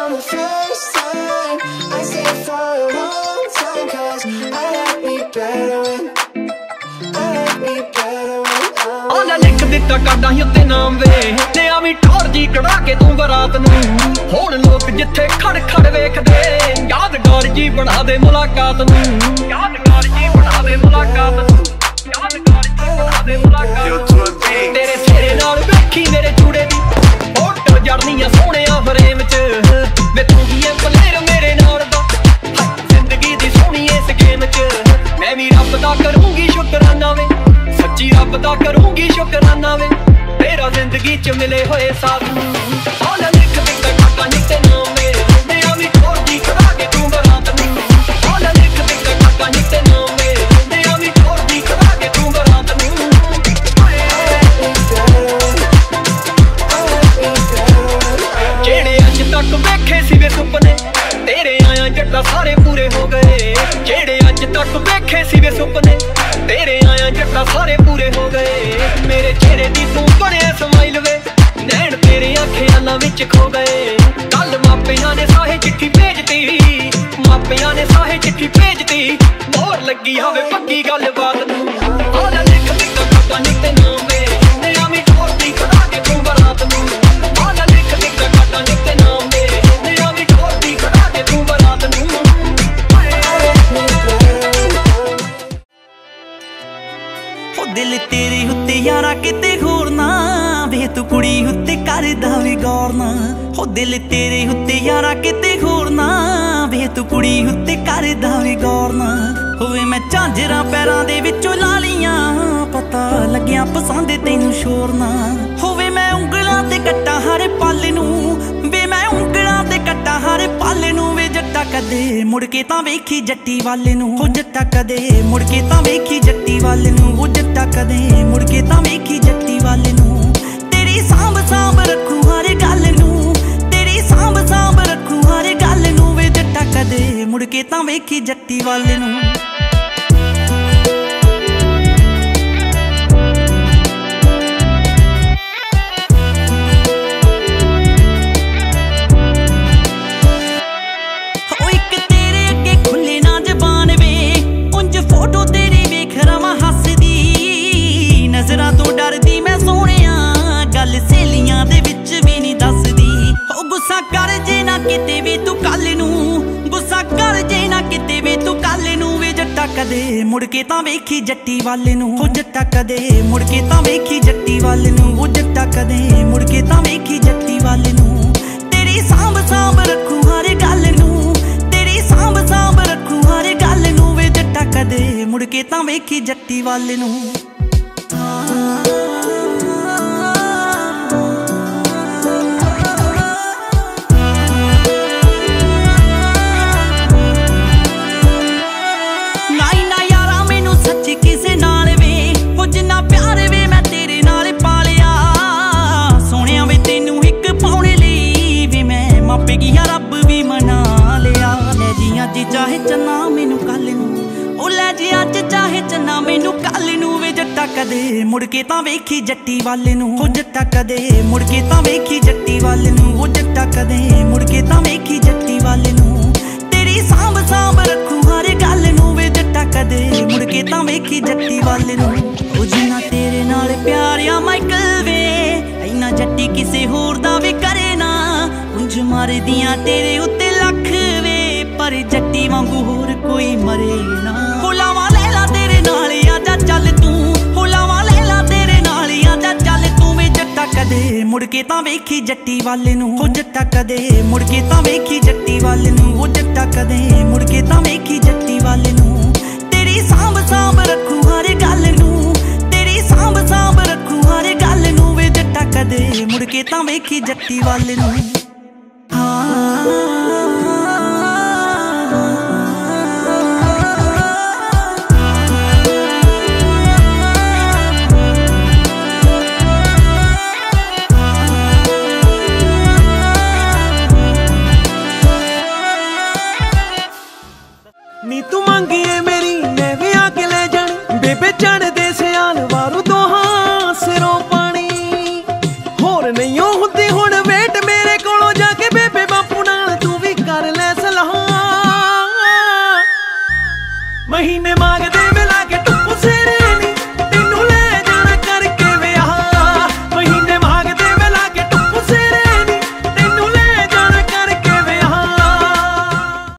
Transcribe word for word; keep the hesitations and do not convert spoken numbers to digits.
from the first time. I stayed for a long time, cause I like me better when I like me better when I'm ਆਲਾ ਲਿਖ ਦਿੱਤਾ ਕਾਡਾ ਹੀ ਉੱਤੇ ਨਾਮ ਵੇ ਤੇ ਆਵੀਂ ਟੌਰ ਜੀ ਕਢਾ ਕੇ ਤੂੰ ਬਰਾਤ ਨੂੰ ਹੁਣ ਲੋਕ ਜਿੱਥੇ ਖੜ ਖੜ ਵੇਖਦੇ ਯਾਦਗਾਰ ਜੀ ਬਣਾ ਦੇ ਮੁਲਾਕਾਤ ਨੂੰ ਯਾਦਗਾਰ ਜੀ ਬਣਾ ਦੇ ਮੁਲਾਕਾਤ ਨੂੰ ਯਾਦਗਾਰ ਜੀ ਬਣਾ ਦੇ ਮੁਲਾਕਾਤ ਤੇਰੇ ਸਿਰੇ ਨਾਲ ਵੇਖੀ ਮੇਰੇ ਚੂੜੇ ਦੀ ਫੋਟੋ ਜੜਨੀਆਂ ਸੋਹਣਿਆ ਫਰੇਮ ਚ ਵੇ ਤੂੰ ਹੀ ਐ ਪਲੇਰ ਮੇਰੇ ਨਾਲ ਦਾ ਜ਼ਿੰਦਗੀ ਦੀ ਸੋਹਣੀ ਇਸ ਗੇਮ ਚ ਮੈਂ ਵੀ ਰੱਬ ਦਾ ਕਰੂੰਗੀ ਸ਼ੁਕਰਾਨਾ ਵੇ ਸੱਚੀ ਰੱਬ ਦਾ ਕਰੂੰਗੀ ਸ਼ੁਕਰਾਨਾ ਵੇ ਤੇਰਾ ਜ਼ਿੰਦਗੀ ਚ ਮਿਲੇ ਹੋਏ ਸਾਥ ਨੂੰ ਆਲਾ ਲਿਖ ਦਿੱਤਾ ਕਾਕਾ ਨੀ ਤੇ ਨਾਮ ਮੇਰੇ ਤੇ ਆਵੀਂ ਟੌਰ ਜੀ ਕਢਾ ਕੇ ਤੂੰ ਬਰਾਤ ਨੂੰ ਆਲਾ ਲਿਖ ਦਿੱਤਾ ਕਾਕਾ ਨੀ ਤੇ ਨਾਮ ਮੇਰੇ ਤੇ ਆਵੀਂ ਟੌਰ ਜੀ ਕਢਾ ਕੇ ਤੂੰ ਬਰਾਤ ਨੂੰ ਜਿਹੜੇ ਅੱਜ ਤੱਕ ਵੇਖੇ ਸੀ ਵੇ ਸੁਪਨੇ ਤੇਰੇ ਆਇਆ ਜੱਟਾ ਸਾਰੇ ਪੂਰੇ ਹੋ ਗਏ ਜਿਹੜੇ ਅੱਜ ਤੱਕ ਵੇਖੇ ਸੀ ਵੇ ਸੁਪਨੇ ਤੇਰੇ ਆਇਆ ਜੱਟਾ ਸਾਰੇ ਪੂਰੇ ਹੋ ਗਏ ਮੇਰੇ ਚਿਹਰੇ ਦੀ ਤੂੰ ਬਣਿਆ ਸਮਾਈਲ ਵੇ ਨੈਣ ਤੇਰੇ ਖਿਆਲਾਂ ਵਿੱਚ ਖੋ ਗਏ ਕੱਲ ਮਾਪਿਆਂ ਨੇ ਸਾਹੇ ਚਿੱਠੀ ਭੇਜਤੀ ਮਾਪਿਆਂ ਨੇ ਸਾਹੇ ਚਿੱਠੀ ਭੇਜਤੀ ਮੋਹਰ ਲੱਗੀ ਹੋਵੇ ਪੱਕੀ ਗੱਲਬਾਤ ਨੂੰ ਆਲਾ ਲਿਖ ਦਿੱਤਾ ਕਾਕਾ ਨੀ ਤੇ ਨਾਮ ਮੇਰੇ ਤੇ ਆਵੀਂ ਟੌਰ ਜੀ ਕਢਾ ਕੇ ਤੂੰ ਬਰਾਤ ਨੂੰ ਆਲਾ ਲਿਖ ਦਿੱਤਾ ਕਾਕਾ ਨੀ ਤੇ ਨਾਮ ਮੇਰੇ ਤੇ ਆਵੀਂ ਟੌਰ ਜੀ ਕਢਾ ਕੇ ਤੂੰ ਬਰਾਤ ਨੂੰ ਦਿਲ ਤੇਰੇ ਉੱਤੇ ਯਾਰਾ ਕਿਤੇ ਹੋਰ ਨਾ ਵੇ ਤੂੰ ਕੁੜੀ ਉੱਤੇ ਕਰਦਾ ਵੀ ਗੌਰ ਨਾ ਹੋ ਦਿਲ ਤੇਰੇ ਉੱਤੇ ਯਾਰਾ ਕਿਤੇ ਹੋਰ ਨਾ ਵੇ ਤੂੰ ਕੁੜੀ ਉੱਤੇ ਕਰਦਾ ਵੀ ਗੌਰ ਨਾ ਹੋਵੇ ਮੈਂ ਝਾਂਜਰਾਂ ਪੈਰਾਂ ਦੇ ਵਿੱਚੋਂ ਲਾ ਲੀਆਂ ਪਤਾ ਲੱਗਿਆ ਪਸੰਦ ਤੈਨੂੰ ਸ਼ੋਰ ਨਾ ਹੋਵੇ ਮੈਂ ਉਂਗਲਾਂ ਤੇ ਕੱਟਾਂ ਹਰ ਪਲ ਨੂੰ ਵੇ ਮੈਂ ਉਂਗਲਾਂ ਤੇ ਕੱਟਾਂ ਹਰ ਪਲ ਨੂੰ ਵੇ ਜੱਟਾ ਕਦੇ ਮੁੜ ਕੇ ਤਾਂ ਵੇਖੀ ਜੱਟੀ ਵੱਲ ਨੂੰ ਹੋ ਜੱਟਾ ਕਦੇ ਮੁੜ ਕੇ ਤਾਂ ਵੇਖੀ ਜੱਟੀ ਵੱਲ ਨੂੰ ਉਹ ਜੱਟਾ ਕਦੇ ਮੁੜ ਕੇ ਤਾਂ ਵੇਖੀ ਜੱਟੀ ਵੱਲ ਨੂੰ ਤੇਰੀ ਸਾਂਭ ਸਾਂਭ ਰੱਖੂ ਹਰ ਗੱਲ ਨੂੰ ਤੇਰੀ ਸਾਂਭ ਸਾਂਭ ਰੱਖੂ ਹਰ ਗੱਲ ਨੂੰ ਵੇ ਜੱਟਾ ਕਦੇ ਮੁੜ ਕੇ ਤਾਂ ਵੇਖੀ ਜੱਟੀ ਵੱਲ ਨੂੰ ਫੋਟੋ ਤੇਰੀ ਵੇਖ ਰਵਾਂ ਹੱਸਦੀ ਨਜ਼ਰਾਂ ਤੋਂ ਡਰਦੀ ਮੈਂ ਸੋਹਣਿਆ ਗੱਲ ਸਹੇਲੀਆਂ ਦੇ ਵਿੱਚ ਵੀ ਨਹੀਂ ਦੱਸਦੀ ਉਹ ਗੁੱਸਾ ਕਰ ਜੇ ਨਾ ਕਿਤੇ ਵੀ ਤੂੰ ਕੱਲ ਨੂੰ ਗੁੱਸਾ ਕਰ ਜੇ ਨਾ ਕਿਤੇ ਵੀ ਤੂੰ ਕੱਲ ਨੂੰ ਵੇ ਜੱਟਾ ਕਦੇ ਮੁੜ ਕੇ ਤਾਂ ਵੇਖੀ ਜੱਟੀ ਵੱਲ ਨੂੰ ਉਹ ਜੱਟਾ ਕਦੇ ਮੁੜ ਕੇ ਤਾਂ ਵੇਖੀ ਜੱਟੀ ਵੱਲ ਨੂੰ ਉਹ ਜੱਟਾ ਕਦੇ ਮੁੜ ਕੇ ਤਾਂ ਵੇਖੀ ਜੱਟੀ ਵੱਲ ਨੂੰ ਤੇਰੀ ਸਾਂਭ ਸਾਂਭ ਰੱਖੂ ਹਰ ਗੱਲ ਨੂੰ ਤੇਰੀ ਸਾਂਭ ਸਾਂਭ ਰੱਖੂ ਹਰ ਗੱਲ ਨੂੰ ਵੇ ਜੱਟਾ ਕਦੇ ਮੁੜ ਕੇ ਤਾਂ ਵੇਖੀ ਜੱਟੀ ਵੱਲ ਨੂੰ ਨਾਈ ਨਾ ਯਾਰਾ ਮੈਨੂੰ ਸੱਚੀ ਕਿਸੇ ਨਾਲ ਵੇ ਉਹ ਜਿੰਨਾ ਪਿਆਰ ਵੇ ਮੈਂ ਤੇਰੇ ਨਾਲ ਪਾਲਿਆ ਸੋਹਣਿਆ ਵੇ ਤੈਨੂੰ ਇੱਕ ਪਾਉਣੇ ਲਈ ਵੀ ਮੈਂ ਮਾਪੇ ਗਿਆ ਰੱਬ ਵੀ ਮਨਾ ਲਿਆ ਲੈ ਜੀ ਅੱਜ ਚਾਹੇ ਚੰਨਾ ਮੈਨੂੰ ਕੱਲ ਨੂੰ ਉਹ ਲੈ ਜੀ ਅੱਜ ਚਾਹੇ ਚੰਨਾ ਮੈਨੂੰ ਕੱਲ ਨੂੰ ਵੇ ਜੱਟਾ ਕਦੇ ਮੁੜ ਕੇ ਤਾਂ ਵੇਖੀ ਜੱਟੀ ਵੱਲ ਨੂੰ ਉਹ ਜੱਟਾ ਕਦੇ ਮੁੜ ਕੇ ਤਾਂ ਵੇਖੀ ਜੱਟੀ ਵੱਲ ਨੂੰ ਉਹ ਜੱਟਾ ਕਦੇ ਮੁੜ ਕੇ ਤਾਂ ਵੇਖੀ ਜੱਟੀ ਵੱਲ ਨੂੰ ਤੇਰੀ ਸਾਂਭ ਸਾਂਭ ਰੱਖੂ ਹਰ ਗੱਲ ਨੂੰ ਵੇ ਜੱਟਾ ਕਦੇ ਮੁੜ ਕੇ ਤਾਂ ਵੇਖੀ ਜੱਟੀ ਵੱਲ ਨੂੰ ਉਹ ਜਿੰਨਾ ਤੇਰੇ ਨਾਲ ਪਿਆਰ ਆ ਮਾਈਕਲ ਵੇ ਇੰਨਾ ਜੱਟੀ ਕਿਸੇ ਹੋਰ ਦਾ ਵੀ ਕਰੇ ਨਾ ਉਂਝ ਮਰਦੀਆਂ ਤੇਰੇ ਉੱਤੇ ਲੱਖ ਵੇ ਪਰ ਜੱਟੀ ਵਾਂਗੂ ਹੋਰ ਕੋਈ ਮਰੇ ਨਾ ਹੋ ਲਾਵਾਂ ਲੈ ਲਾ ਤੇਰੇ ਨਾਲ ਆਜਾ ਚੱਲ ਤੂੰ ਹੋ ਲਾਵਾਂ ਲੈ ਲਾ ਤੇਰੇ ਨਾਲ ਆਜਾ ਚੱਲ ਤੂੰ ਵੇ ਜੱਟਾ ਕਦੇ ਮੁੜ ਕੇ ਤਾਂ ਵੇਖੀ ਜੱਟੀ ਵੱਲ ਨੂੰ ਹੋ ਜੱਟਾ ਕਦੇ ਮੁੜ ਕੇ ਤਾਂ ਵੇਖੀ ਜੱਟੀ ਵੱਲ ਨੂੰ ਉਹ ਜੱਟਾ ਕਦੇ ਮੁੜ ਕੇ ਤਾਂ ਵੇਖੀ ਜੱਟੀ ਵੱਲ ਨੂੰ ਤੇਰੀ ਸਾਂਭ ਸਾਂਭ ਰੱਖੂ ਹਰ ਗੱਲ ਨੂੰ ਤੇਰੀ ਸਾਂਭ ਸਾਂਭ ਰੱਖੂ ਹਰ ਗੱਲ ਨੂੰ ਵੇ ਜੱਟਾ ਕਦੇ ਮੁੜ ਕੇ ਤਾਂ ਵੇਖੀ ਜੱਟੀ ਵੱਲ ਨੂੰ।